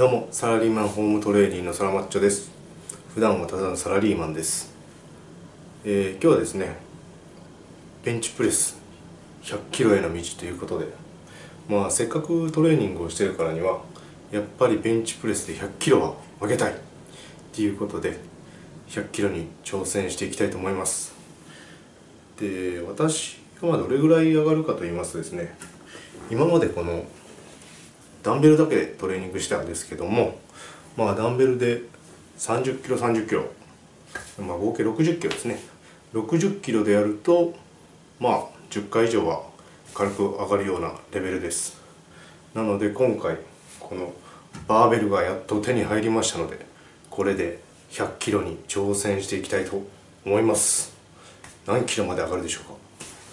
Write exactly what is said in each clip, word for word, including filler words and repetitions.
どうも、サラリーマンホームトレーニングのサラマッチョです。普段はただのサラリーマンです。えー、今日はですね、ベンチプレスひゃっキロへの道ということで、まあせっかくトレーニングをしてるからにはやっぱりベンチプレスでひゃっキロは上げたいっていうことでひゃっキロに挑戦していきたいと思います。で、私がまあどれぐらい上がるかと言いますとですね、今までこのダンベルだけでトレーニングしたんですけども、まあダンベルでさんじゅっキロさんじゅっキロ、まあ合計ろくじゅっキロですね。ろくじゅっキロでやるとまあじゅっかい以上は軽く上がるようなレベルです。なので今回このバーベルがやっと手に入りましたので、これでひゃっキロに挑戦していきたいと思います。何キロまで上がるでしょうか。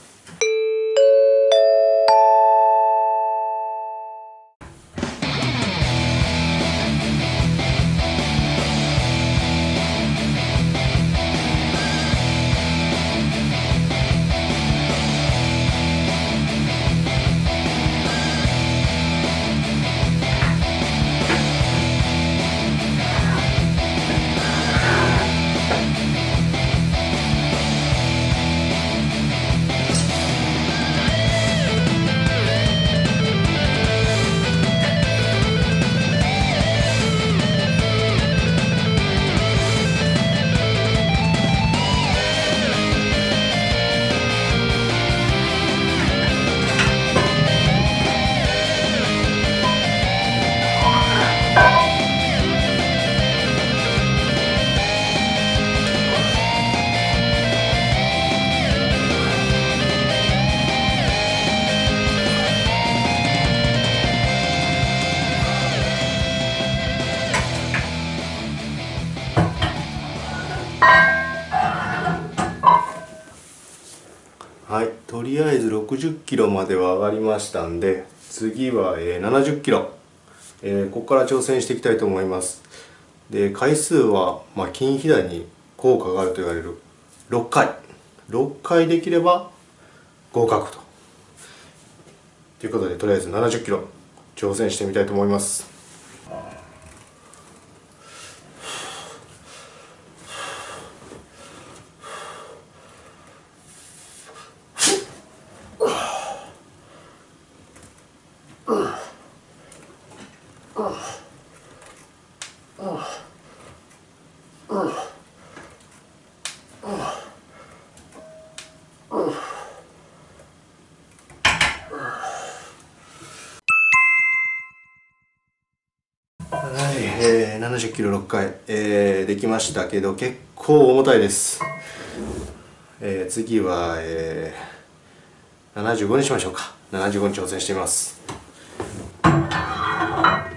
はい、とりあえずろくじゅっキロまでは上がりましたんで、次は、えー、ななじゅっキロ、えー、ここから挑戦していきたいと思います。で、回数は、まあ、筋肥大に効果があると言われるろっかいろっかいできれば合格とということで、とりあえずななじゅっキロ挑戦してみたいと思います。はい、えー、ななじゅっキロろっかい、えー、できましたけど結構重たいです。えー、次は、えー、ななじゅうごにしましょうか。ななじゅうごに挑戦してみます。はい、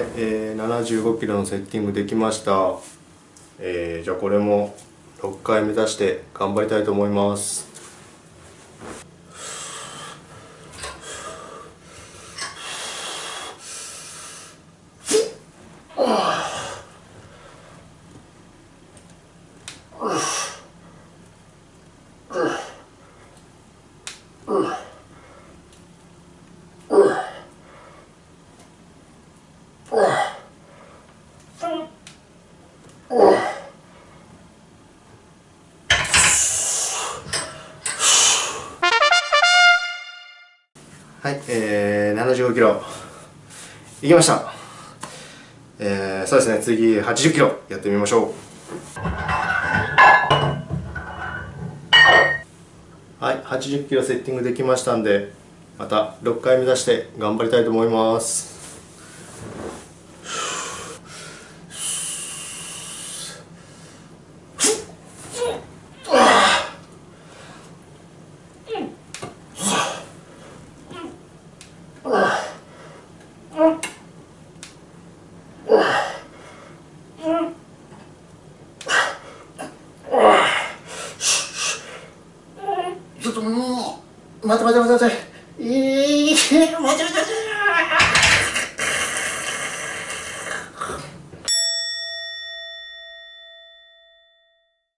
えー、ななじゅうごキロのセッティングできました。えー、じゃあこれもろっかい目指して頑張りたいと思います。はい、えー、ななじゅうごキロいきました。えー、そうですね、次はちじゅっキロやってみましょう。はい、はちじゅっキロセッティングできましたんで、またろっかい目指して頑張りたいと思います。ちょっともう待て待て待て待て、えー、待て待て待て、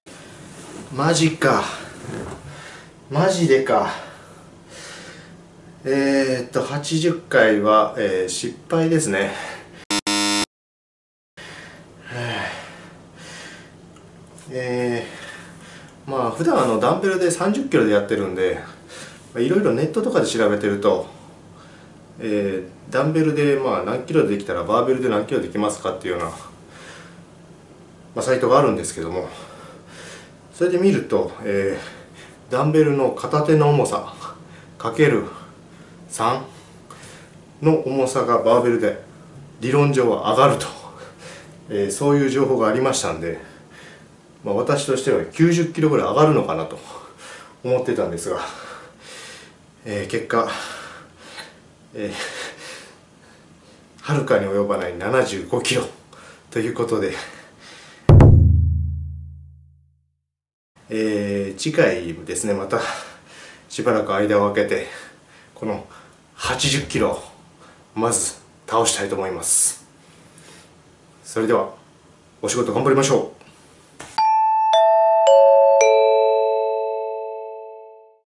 マジか、マジでか。 えー、っとはちじゅっかいは、えー、失敗ですね。えー、まあ普段あのダンベルでさんじゅっキロでやってるんで、いろいろネットとかで調べてると、えー、ダンベルでまあ何キロでできたらバーベルで何キロできますかっていうような、まあ、サイトがあるんですけども、それで見ると、えー、ダンベルの片手の重さかけるさんの重さがバーベルで理論上は上がると、えー、そういう情報がありましたんで、まあ、私としてはきゅうじゅっキロぐらい上がるのかなと思ってたんですが、えー、結果、えー、はるかに及ばないななじゅうごキロということで、えー、次回ですね、またしばらく間を空けてこのはちじゅっキロをまず倒したいと思います。それではお仕事頑張りましょう。